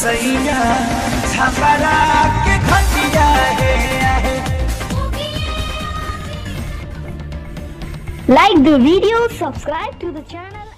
सैया छपरा के खटिया है। Like the video, subscribe to the channel.